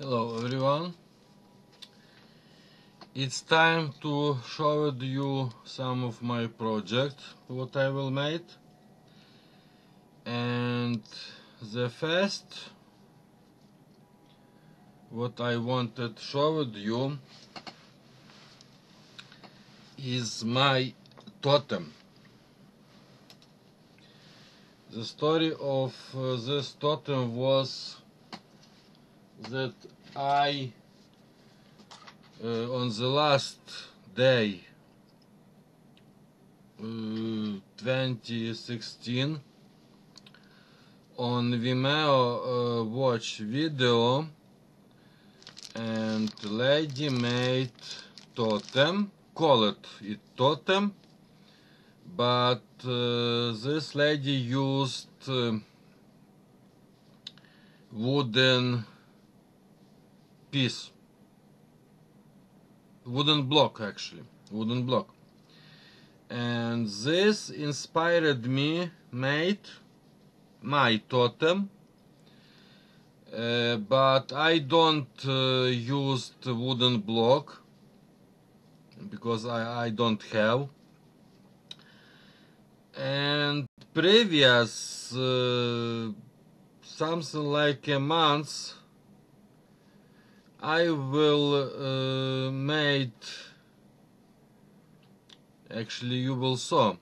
Hello everyone, it's time to show you some of my project what I will make, and the first what I wanted to show you is my totem. The story of this totem was that I on the last day 2016 on Vimeo watch video, and lady made totem, call it totem, but this lady used wooden piece, wooden block, and this inspired me made my totem, but I don't use wooden block because I don't have. And previous something like a month I will made, actually you will saw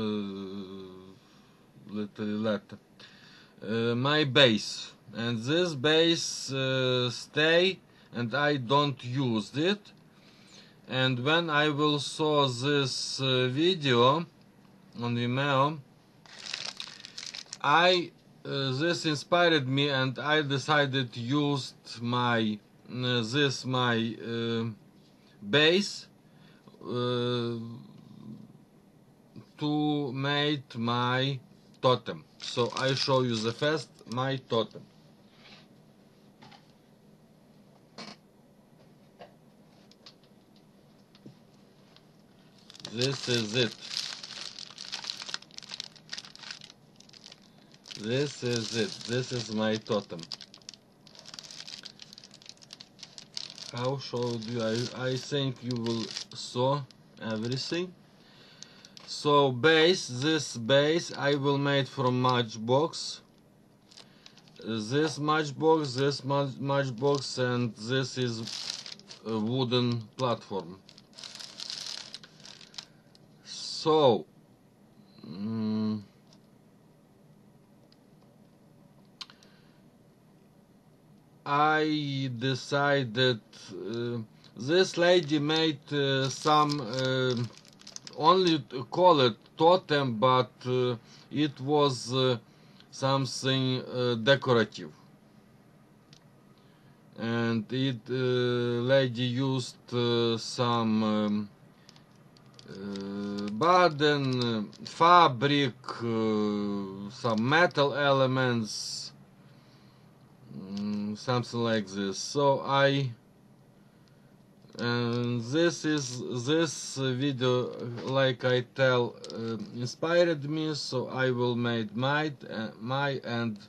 later my base, and this base stay and I don't use it. And when I will saw this video on Vimeo, this inspired me and I decided to use my base to make my totem. So I show you the first my totem. This is it. This is it. This is my totem. How showed you? I think you will saw everything. So this base I will make from matchbox. This matchbox, and this is a wooden platform. So I decided this lady made some only call it totem, but it was something decorative, and lady used some baden fabric, some metal elements, something like this. So this video, like I tell, inspired me, so I will make my and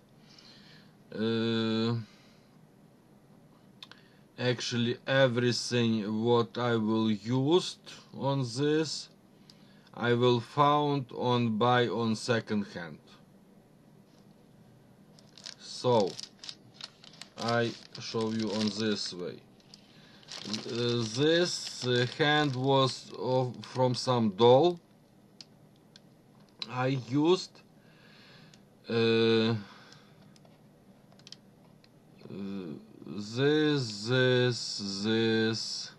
actually everything what I will use on this I will found buy on second hand. So I show you on this way. This hand was from some doll. I used this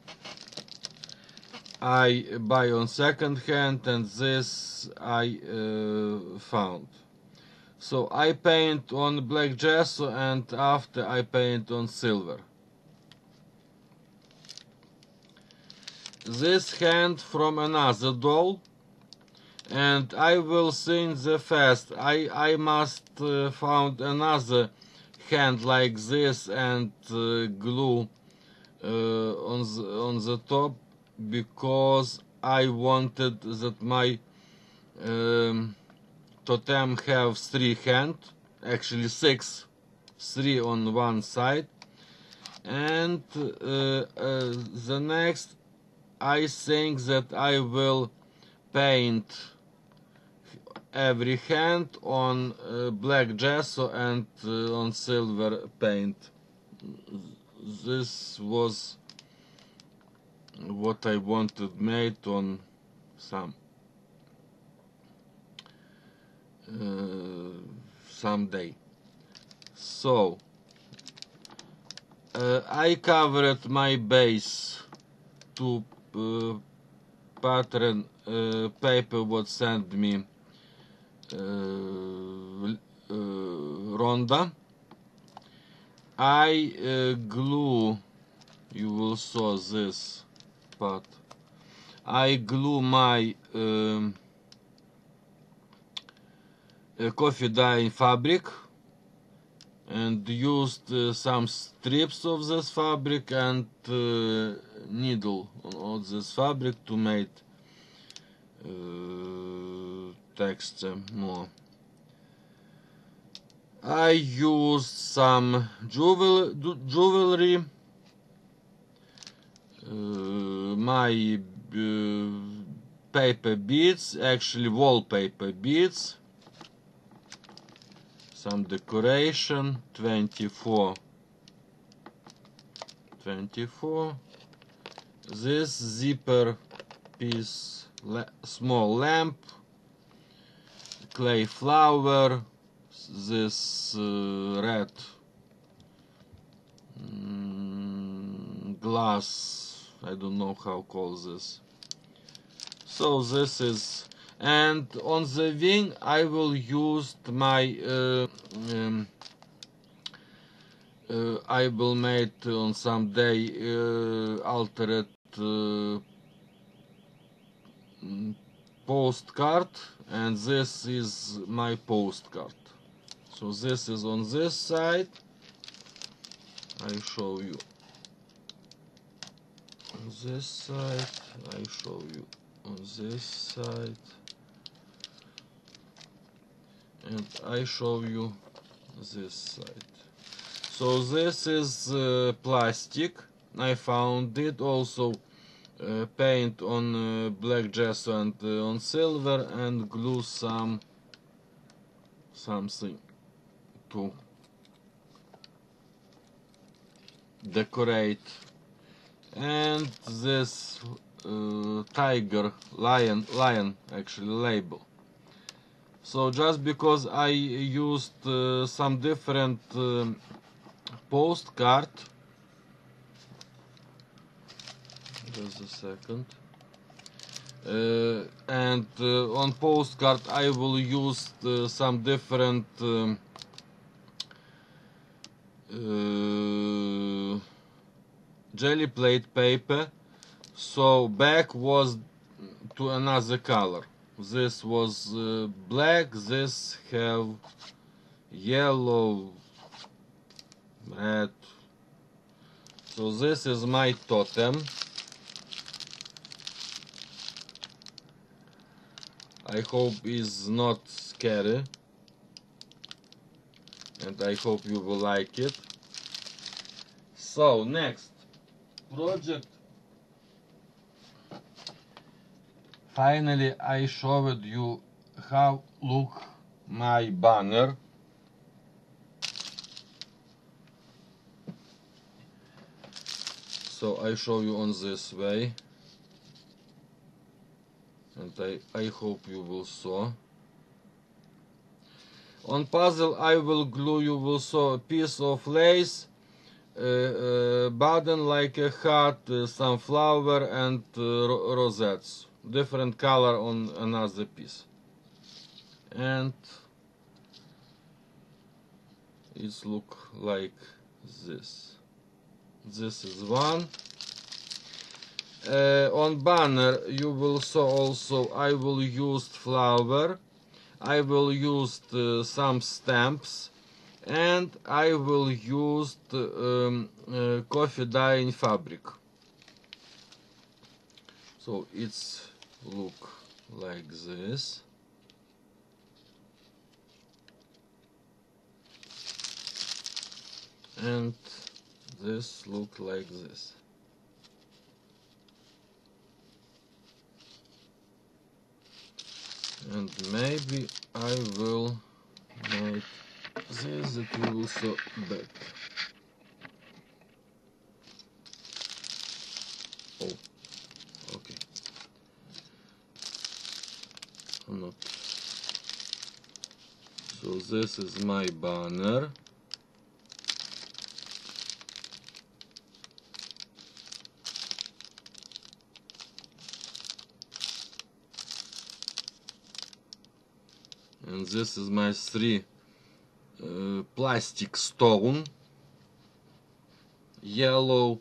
I buy on second hand, and this I found. So I paint on black gesso, and after I paint on silver. This hand from another doll, and I will think the first I must found another hand like this and glue on the top, because I wanted that my totem have 3 hands, actually 6, 3 on one side, And the next, I think that I will paint every hand on black gesso and on silver paint. This was what I wanted made on someday. So I covered my base to pattern paper what sent me Rhonda. I glue, you will saw this part, I glue my coffee dye fabric and used some strips of this fabric and needle on this fabric to make texture more. I used some jewelry, my paper beads, actually wallpaper beads, some decoration, 24, this zipper piece, small lamp, clay flower, this red glass, I don't know how call this. So this is, and on the wing I will use my I will make on some day altered postcard, and this is my postcard. So this is on this side. I show you on this side, I show you on this side, and I show you this side. So this is plastic. I found it also paint on black gesso and on silver, and glue something to decorate. And this tiger, lion actually label. So just because I used some different postcard, just a second, and on postcard I will use some different jelly plate paper, so back was to another color. This was black, this have yellow, red. So this is my totem. I hope it's not scary, and I hope you will like it. So next project, finally I showed you how look my banner. So I show you on this way, and I hope you will saw. On puzzle I will glue, you will saw a piece of lace, button like a heart, some flower and rosettes, different color on another piece, and it look like this. This is one. On banner you will saw also I will use flower, I will use some stamps, and I will use coffee dyeing fabric. So it's look like this. And this look like this. And maybe I will make this that we will sew back. Oh, okay. Not. So this is my banner. And this is my three plastic stone: yellow,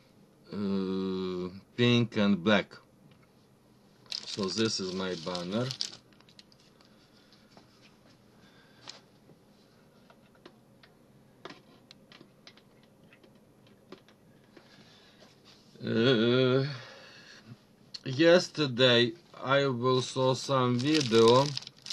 pink and black. So this is my banner. Yesterday I will saw some video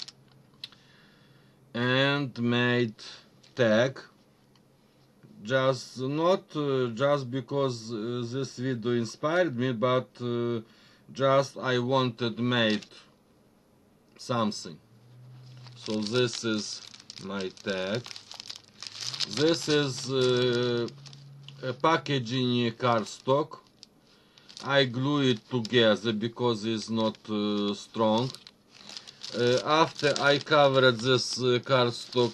and made tag, just not just because this video inspired me, but just I wanted made something. So this is my tag. This is a packaging cardstock. I glue it together because it's not strong. After I covered this cardstock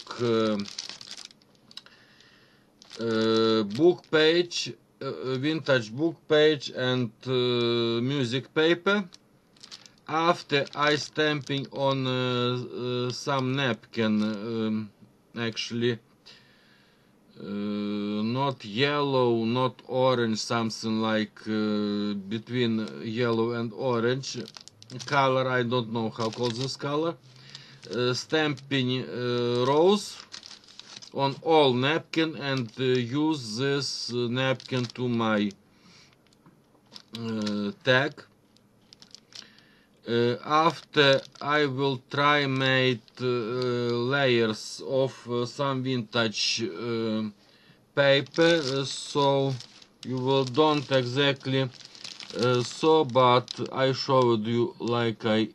book page, vintage book page and music paper, after I stamping on some napkin, actually not yellow, not orange, something like between yellow and orange color. I don't know how call this color. Stamping rose on all napkin and use this napkin to my tag. After I will try make layers of some vintage paper, so you will don't exactly so, but I showed you like I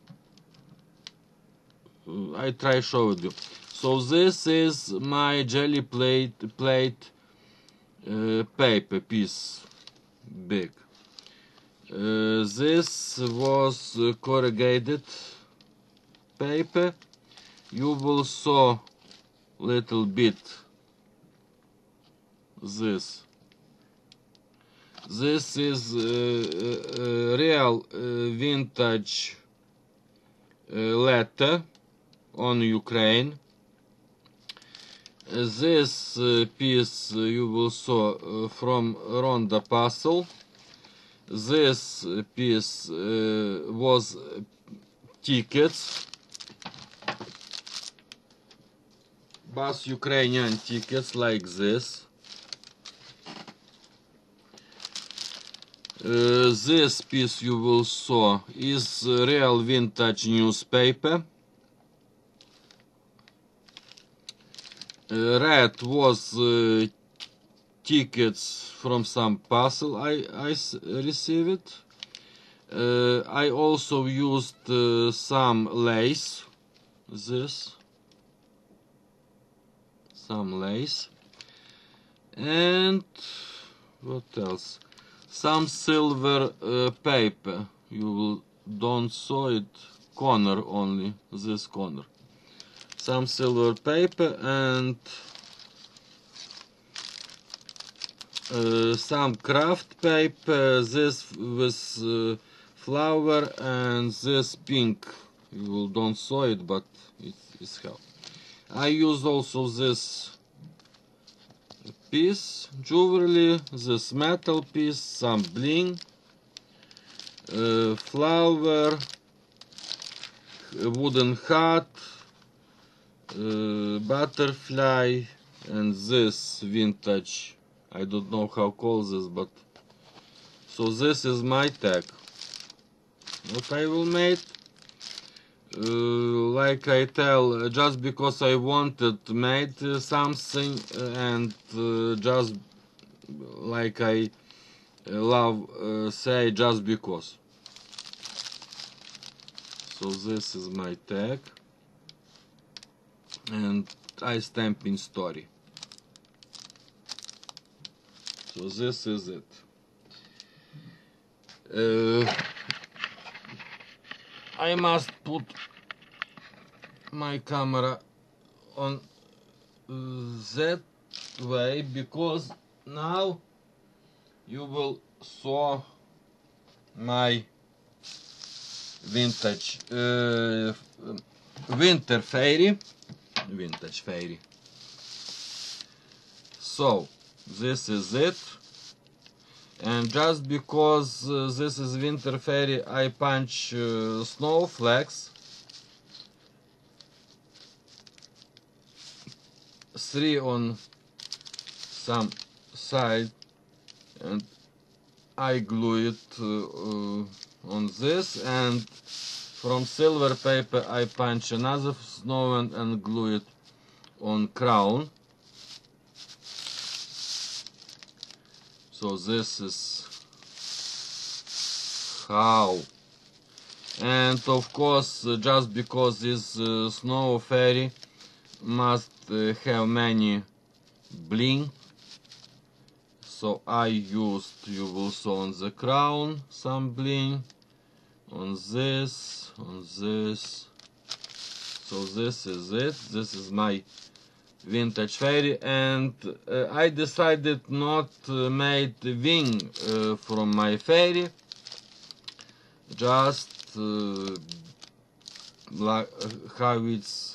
try showed you. So this is my jelly plate paper piece, big. This was corrugated paper. You will saw little bit this. This is real vintage letter on Ukraine. This piece you will saw from Ronda Puzzle. This piece was tickets, but Ukrainian tickets like this. This piece you will saw is real vintage newspaper. Red was tickets from some puzzle I received. I also used some lace, some lace, and what else? Some silver paper. You will don't saw it corner only, this corner. Some silver paper and some craft paper. This with flower and this pink. You will don't saw it, but it's help. I use also this piece, jewelry, this metal piece, some bling, flower, wooden hat, butterfly, and this vintage. I don't know how call this, but so this is my tag. What I will make, like I tell, just because I wanted to make something and just like I love say, just because. So this is my tag, and I stamp in story. So this is it. I must put my camera on that way, because now you will saw my vintage vintage fairy. So this is it, and just because this is winter fairy, I punch snowflakes, 3 on some side, and I glue it on this, and from silver paper I punch another snow and glue it on crown. So this is how. And of course, just because this snow fairy must have many bling, so I used, you will see on the crown, some bling, on this, so this is it. This is my vintage fairy, and I decided not to make the wing from my fairy, just like how it's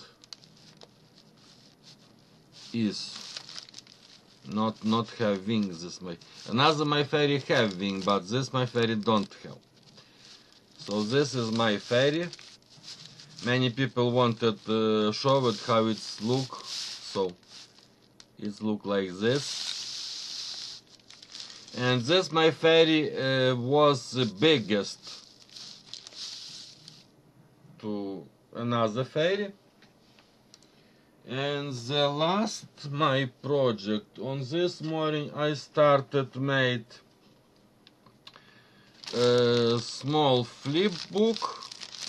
is, not have wings. This my fairy have wing, but this my fairy don't have. So this is my fairy. Many people wanted to show it how it's look, so it look like this. And this my fairy was the biggest to another fairy. And the last my project, on this morning I started made a small flip book,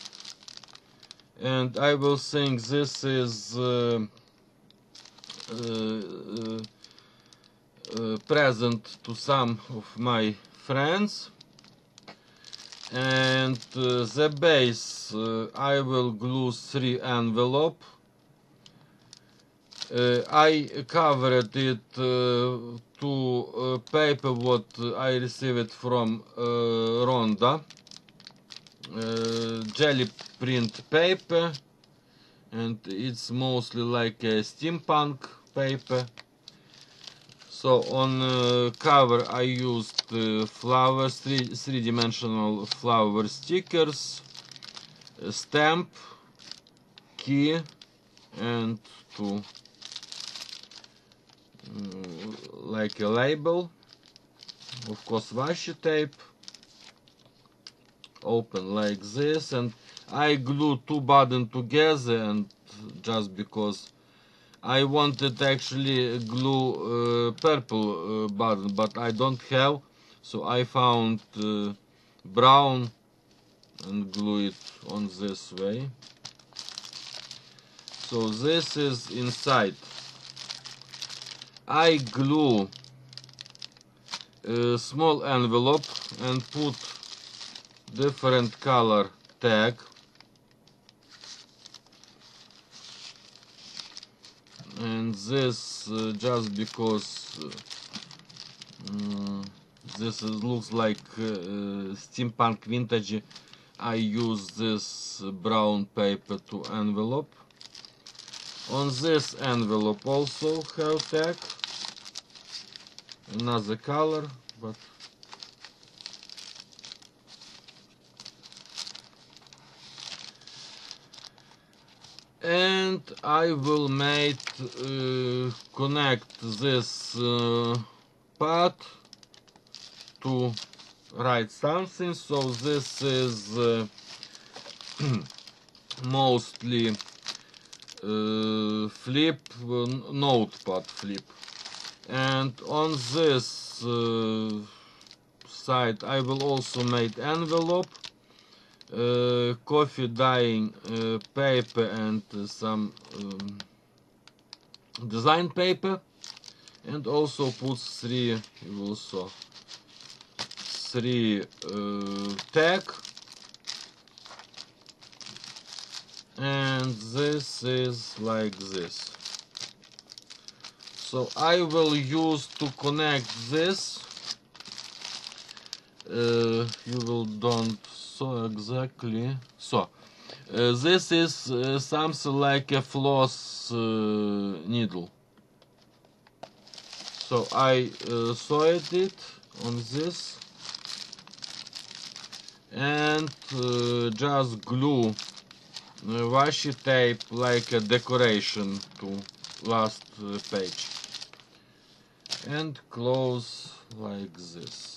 and I will think this is present to some of my friends. And the base I will glue 3 envelope. I covered it to paper what I received from Ronda, jelly print paper, and it's mostly like a steampunk paper. So on cover I used flowers, three-dimensional flower stickers, stamp, key, and two like a label, of course washi tape, open like this, and I glue 2 buttons together, and just because I wanted actually glue purple button, but I don't have, so I found brown and glue it on this way. So this is inside. I glue a small envelope and put different color tag. And this just because this looks like steampunk vintage, I use this brown paper to envelope. On this envelope also have tag, another color, but and I will connect this part to write something. So this is mostly flip, notepad flip, And on this side I will also make envelope, coffee dyeing paper and some design paper, and also put three tag, and this is like this. So I will use to connect this. You will don't so exactly. So this is something like a floss needle. So I sewed it on this and just glue washi tape like a decoration to last page, and close like this.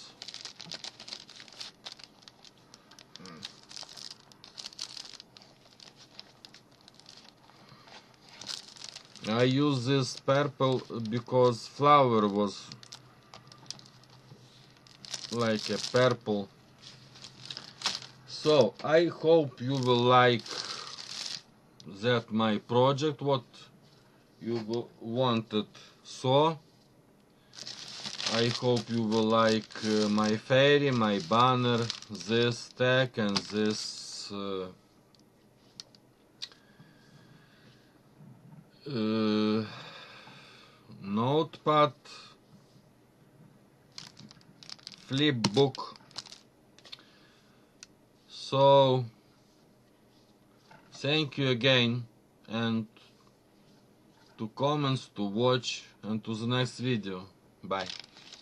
I use this purple because flower was like a purple. So I hope you will like that my project, what you wanted. So I hope you will like my fairy, my banner, this tag and this notepad, flip book. So thank you again, and to comments, to watch, and to the next video. Bye.